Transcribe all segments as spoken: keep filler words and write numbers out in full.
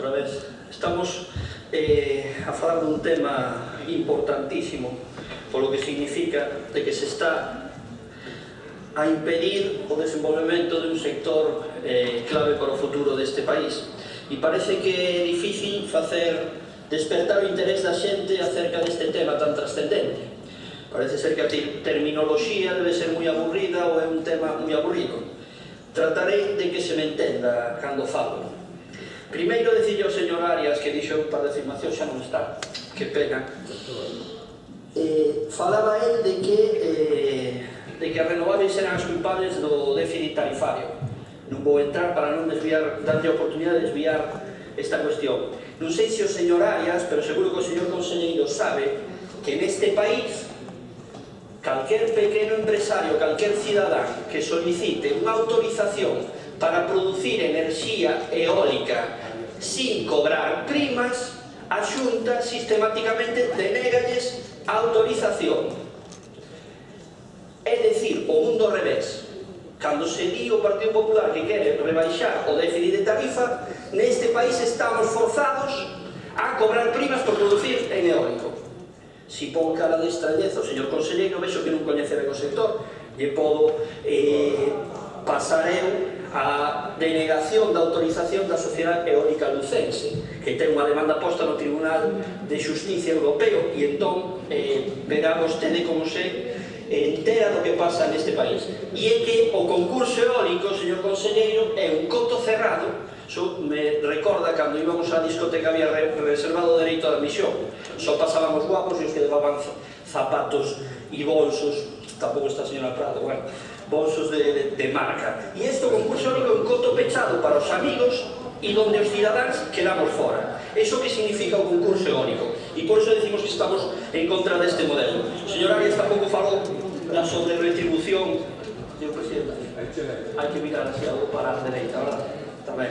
outra vez. Estamos eh, a falar dun tema importantísimo polo que significa de que se está a impedir o desenvolvemento de un sector eh, clave para o futuro deste país. E parece que é difícil facer despertar o interés da xente acerca deste tema tan trascendente. Parece ser que a terminoloxía debe ser moi aburrida ou é un tema moi aburrido. Tratarei de que se me entenda cando falo. Primeiro, decirle ao señor Arias, que dixo un par de afirmacións, xa non está, que pena. Eh, falaba el de que eh, de que as renovables eran as culpables do déficit tarifario. Non vou entrar para non desviar, darlle a oportunidade de desviar esta cuestión. Non sei se o señor Arias, pero seguro que o señor conselleiro sabe que neste país calquer pequeno empresario, calquer cidadán que solicite unha autorización para producir enerxía eólica sin cobrar primas, a Xunta sistemáticamente denégalles a autorización. É dicir, o mundo ao revés. Cando se di o Partido Popular que quere rebaixar o déficit de tarifa, neste país estamos forzados a cobrar primas por producir en eólico. Si pon cara de extrañeza o señor conselleiro, vexo que non coñece ben o sector, lle podo eh, pasar eu a denegación da autorización da Sociedade Eólica Lucense, que ten unha demanda posta no Tribunal de Xusticia Europeo, e entón eh, verá vostede como se entera do que pasa neste país. E é que o concurso eólico, señor conselleiro, é un coto cerrado. Eso me recorda cando íbamos á discoteca, había reservado o dereito de admisión. Só pasábamos guapos e os que levaban zapatos e bolsos, tampouco está a señora Prado, bueno, bolsos de, de, de marca. E isto, o concurso eólico, é un coto pechado para os amigos e donde os cidadáns quedamos fora. Iso que significa o concurso eólico. E por iso decimos que estamos en contra deste modelo. O señor Arias tampouco falou da sobre retribución. Señor Presidente, hai que mirar así algo para a dereita, verdad? Tamén.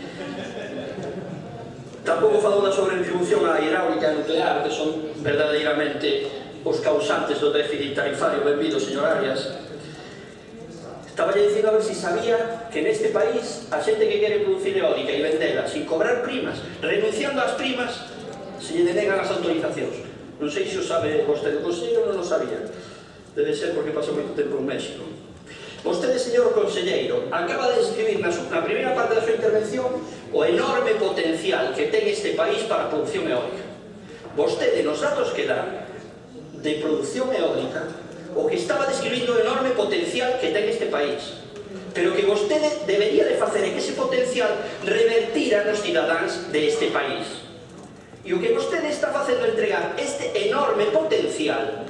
Tampouco falou da sobre retribución á hidráulica e nuclear, que son verdadeiramente os causantes do déficit tarifario. Benvido, señor Arias. Estaba lle dicindo a ver se sabía que neste país a xente que quere producir eólica e vendela sin cobrar primas, renunciando ás primas, se lle denegan as autorizacións. Non sei se o sabe vostede, o conselleiro non o sabía. Debe ser porque pasou moito tempo en México. Vostede, señor conselleiro, acaba de describir na, na primeira parte da súa intervención o enorme potencial que ten este país para a produción eólica. Vostede, nos datos que dá de produción eólica, o que estaba describindo o enorme potencial que ten este país, pero que vostede debería de facer é que ese potencial revertira nos cidadáns deste país. E o que vostede está facendo é entregar este enorme potencial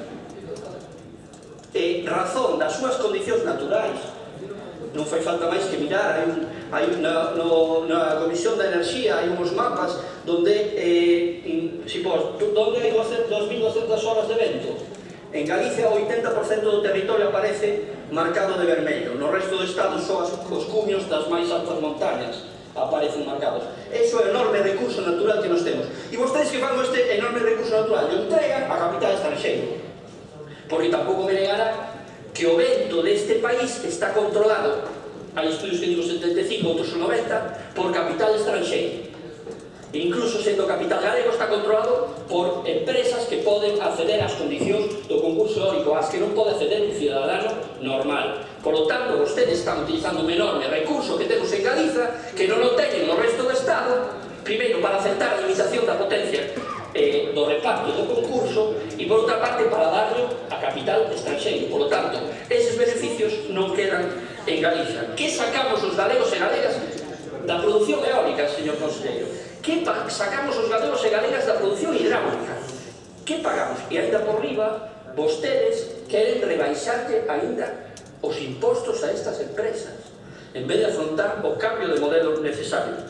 eh, razón das súas condicións naturais. Non fai falta máis que mirar, hai, un, hai na, no, na Comisión da Enerxía hai uns mapas donde eh, in, si pos, donde hai dos mil doscientas horas de vento. En Galicia o oitenta por cento do territorio aparece marcado de vermello. No resto do estado só os cumios das máis altas montañas aparecen marcados. Eso é o enorme recurso natural que nos temos. E vostedes que fan este enorme recurso natural lo entregan a capital estranxeiro. Porque tampouco me negará que o vento deste país está controlado, hai estudios que digo setenta e cinco, outros noventa, por capital estranxeiro. Incluso sendo capital galego está controlado por empresas que poden acceder ás condicións do concurso eólico, ás que non pode acceder un cidadano normal. Por lo tanto, vostedes están utilizando un enorme recurso que temos en Galiza, que non o teñen no resto do Estado, primeiro para aceptar a limitación da potencia eh, do reparto do concurso, e por outra parte para darlo a capital estranxeiro. Por lo tanto, eses beneficios non quedan en Galiza. Que sacamos os galegos e galegas da produción eólica, señor conselleiro? Que sacamos os galegos e galegas da produción hidráulica? Que pagamos? E ainda por riba, vostedes queren rebaixarlle ainda os impostos a estas empresas, en vez de afrontar o cambio de modelo necesario.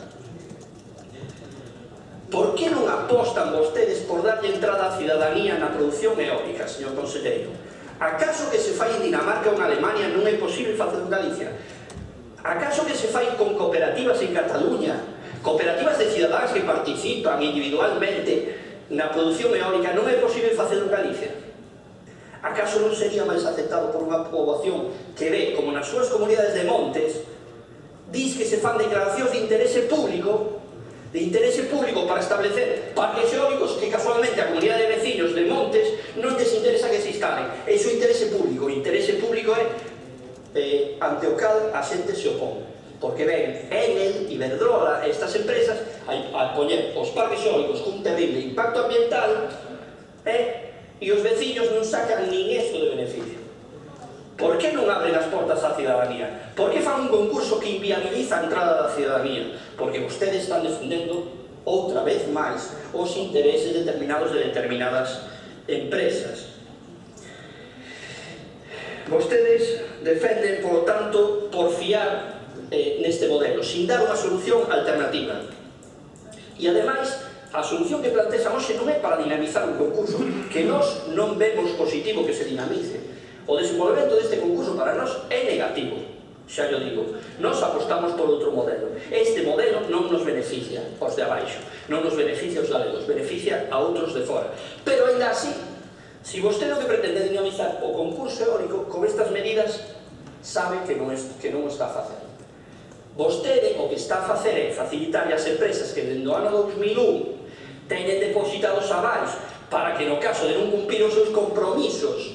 Por que non apostan vostedes por darlle entrada á cidadanía na produción eólica, señor conselleiro? Acaso que se fai en Dinamarca ou en Alemania non é posible facer en Galicia? Acaso que se fai con cooperativas en Cataluña, cooperativas de cidadáns que participan individualmente na produción eólica, non é posible facer en Galicia? Acaso non sería máis aceptado por unha poboación que ve como nas súas comunidades de montes dis que se fan declaracións de interese público de interese público para establecer parques eólicos que casualmente a comunidade de veciños de Montes non les interesa que se instalen. É o interese público. O interese público é eh, ante o cal a xente se opón. Porque ven Enel, Iberdrola, estas empresas a, a poñer os parques eólicos con un terrible impacto ambiental eh, e os veciños non sacan nin esto de beneficio. Por que non abren as portas á cidadanía? Por que fan un concurso que inviabiliza a entrada da cidadanía? Porque vostedes están defendendo outra vez máis os intereses determinados de determinadas empresas. Vostedes defenden, por lo tanto, porfiar eh, neste modelo, sin dar unha solución alternativa. E, ademais, a solución que plantexan hoxe non é para dinamizar un concurso, que nós non vemos positivo que se dinamice. O desenvolvemento deste concurso para nós é negativo, xa yo digo. Nós apostamos por outro modelo. Este modelo non nos beneficia os de abaixo, non nos beneficia os galegos, beneficia a outros de fora. Pero, ainda así, se vostede o que pretende dinamizar o concurso eólico, con estas medidas, sabe que non, es, que non o está a facer. Vostede o que está a facer é facilitar as empresas que dende o ano dos mil un teñen depositados avais para que no caso de non cumprir os seus compromisos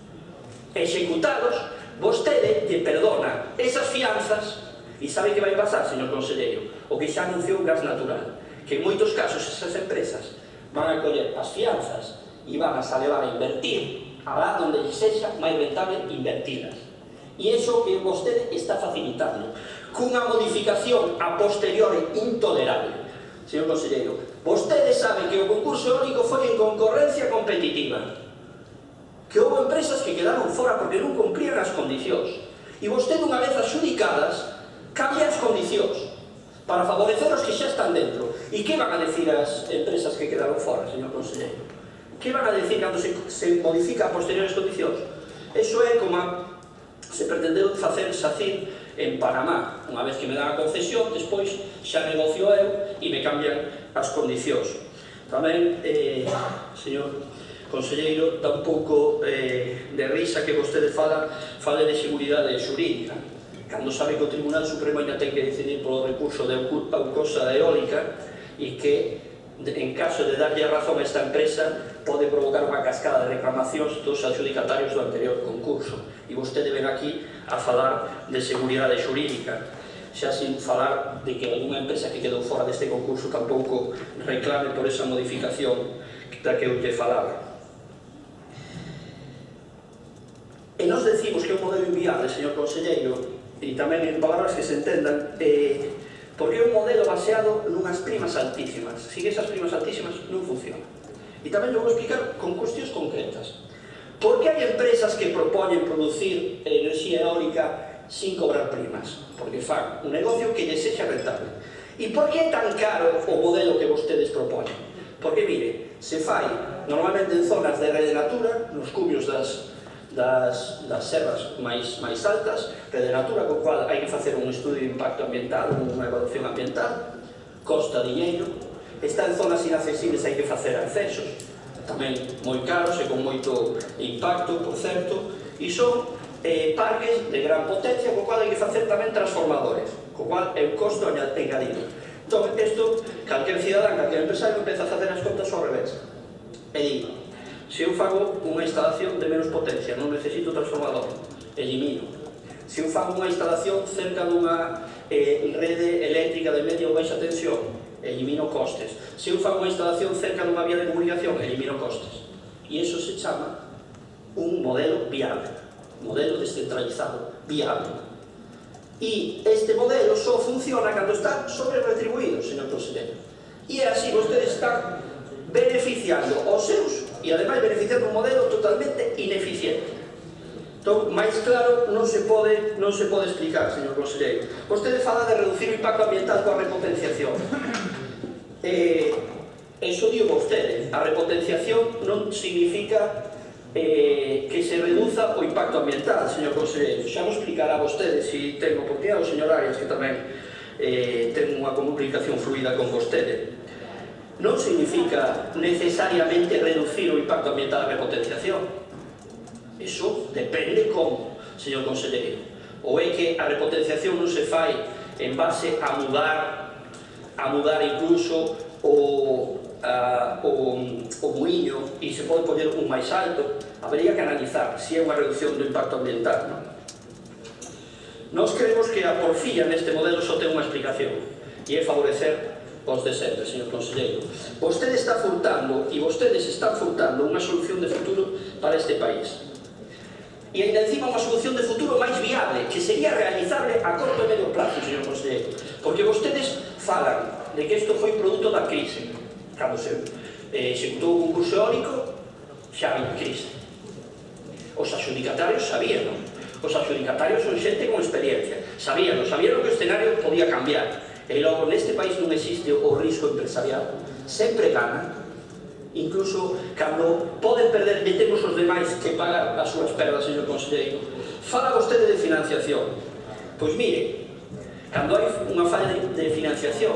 executados, vostede lle perdona esas fianzas. E sabe que vai pasar, señor conselleiro? O que xa anunciou Gas Natural, que en moitos casos esas empresas van a coller as fianzas e van a levar a invertir alá onde lle sexa máis rentable invertilas. E iso que vostede está facilitando cunha modificación a posteriori intolerable. Señor conselleiro, vostede sabe que o concurso eólico foi en concorrencia competitiva, que houve empresas que quedaron fora porque non cumplían as condicións. E vostede, unha vez adxudicadas, cambia as condicións para favorecer os que xa están dentro. E que van a decir as empresas que quedaron fora, señor conselleiro? Que van a decir cando se, se modifica a posteriores condicións? Eso é como a, se pretendeu facer SACIR en Panamá. Unha vez que me dan a concesión, despois xa negocio eu e me cambian as condicións. Tamén, eh, señor conselleiro, dá un pouco eh, de risa que vostede fala, fale de seguridade xurídica, cando sabe que o Tribunal Supremo ainda ten que decidir polo recurso de Aucosa eólica e que, en caso de darlle a razón a esta empresa, pode provocar unha cascada de reclamacións dos adjudicatarios do anterior concurso. E vostede ven aquí a falar de seguridade xurídica, xa sin falar de que alguna empresa que quedou fora deste concurso tampouco reclame por esa modificación da que eu te falaba. E nos decimos que é un modelo inviable, señor conselleiro, e tamén en palabras que se entendan, eh, porque é un modelo baseado nunhas primas altísimas. Sin esas primas altísimas non funciona. E tamén vou explicar con cuestións concretas. Por que hai empresas que propoñen producir enerxía eólica sin cobrar primas? Porque fan un negocio que lle sexa rentable. E por que é tan caro o modelo que vostedes propoñen? Porque, mire, se fai normalmente en zonas de rede natura, nos cumios das das, das serras máis, máis altas, rede natura, co cual hai que facer un estudio de impacto ambiental, unha evaluación ambiental, costa diñeiro, está en zonas inaccesibles, hai que facer accesos, tamén moi caros e con moito impacto, por certo, e son eh, parques de gran potencia, co cual hai que facer tamén transformadores, co cual é un costo engadido. Entón, isto, calquer cidadán, calquer empresario, empeza a facer as contas ao revés. E digo, se eu fago unha instalación de menos potencia, non necesito transformador, elimino. Se eu fago unha instalación cerca dunha eh, rede eléctrica de media ou baixa tensión, elimino costes. Se eu fago unha instalación cerca dunha vía de comunicación, elimino costes. E iso se chama un modelo viable, modelo descentralizado, viable. E este modelo só funciona cando está sobre retribuído, señor conselleiro. E é así, vostedes están beneficiando os seus e ademais beneficiando un modelo totalmente ineficiente. Entón, máis claro non se pode non se pode explicar, señor conselleiro. Vostede fala de reducir o impacto ambiental coa repotenciación. Eh, eso digo vostede, a repotenciación non significa eh, que se reduza o impacto ambiental, señor conselleiro. Xa vos explicará vostede, se ten oportunidade, o señor Arias, que tamén eh, ten unha comunicación fluida con vostede. Non significa necesariamente reducir o impacto ambiental da repotenciación. Iso depende como, señor conselleiro. Ou é que a repotenciación non se fai en base a mudar a mudar incluso o, a, o, o muiño e se pode poñer un máis alto, habería que analizar se é unha reducción do impacto ambiental, non? Nós creemos que a porfía neste modelo só ten unha explicación, e é favorecer os de sempre, señor conselleiro. Vostede está furtando, e vostedes están furtando unha solución de futuro para este país. E ainda encima unha solución de futuro máis viable, que sería realizable a corto e medio plazo, señor conselleiro. Porque vostedes falan de que isto foi produto da crise. Cando se eh, executou o concurso eólico, xa había crise. Os adjudicatarios sabían, non? Os adjudicatarios son xente con experiencia. Sabían, sabían que o escenario podía cambiar. E logo, neste país non existe o risco empresarial. Sempre gana. Incluso, cando poden perder, e temos os demais que pagar as súas perdas, señor conselleiro. Fala vostede de financiación. Pois mire, cando hai unha falla de financiación,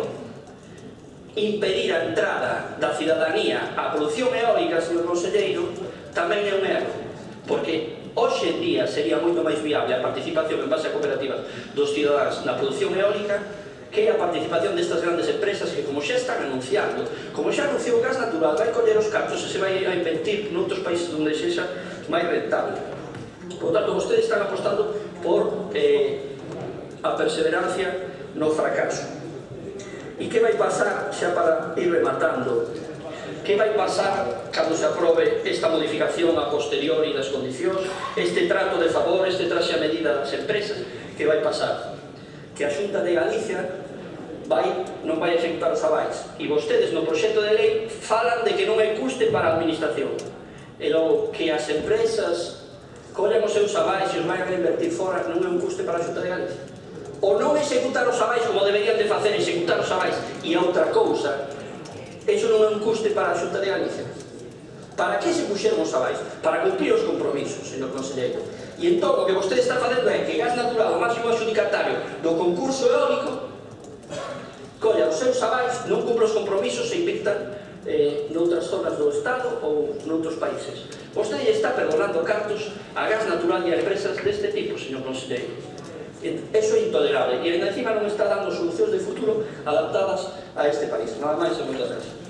impedir a entrada da cidadanía á produción eólica, señor conselleiro, tamén é un erro. Porque hoxe en día sería moito máis viable a participación en base a cooperativas dos cidadáns na produción eólica que a participación destas grandes empresas que, como xa están anunciando, como xa anunciou o gas natural, vai coller os cartos e se vai a invertir noutros países onde sexa máis rentable. Por tanto, vostedes están apostando por eh, a perseverancia no fracaso. E que vai pasar, xa para ir rematando, que vai pasar cando se aprobe esta modificación a posteriori das condicións, este trato de favor, este traxe a medida das empresas? Que vai pasar? Que a Xunta de Galicia vai, non vai executar os avais. E vostedes no proxecto de lei falan de que non hai custe para a administración. E logo que as empresas collen os seus avais e os vai a reinvertir fora, non é un custe para a Xunta de Galicia. O non executar os avais como deberían de facer, executar os avais e a outra cousa, iso non é un custe para a Xunta de Galicia. Para que se puxeron os avais? Para cumprir os compromisos, señor conselleiro. E entón, o que vostede está facendo é que Gas Natural, o máximo adjudicatario do concurso eólico, colla os seus avais, non cumpre os compromisos e invirtan eh, noutras zonas do Estado ou noutros países. Vostede está perdonando cartos a Gas Natural e a empresas deste tipo, señor conselleiro. Eso é intolerable e ainda encima non está dando solucións de futuro adaptadas a este país. Nada máis e moitas gracias.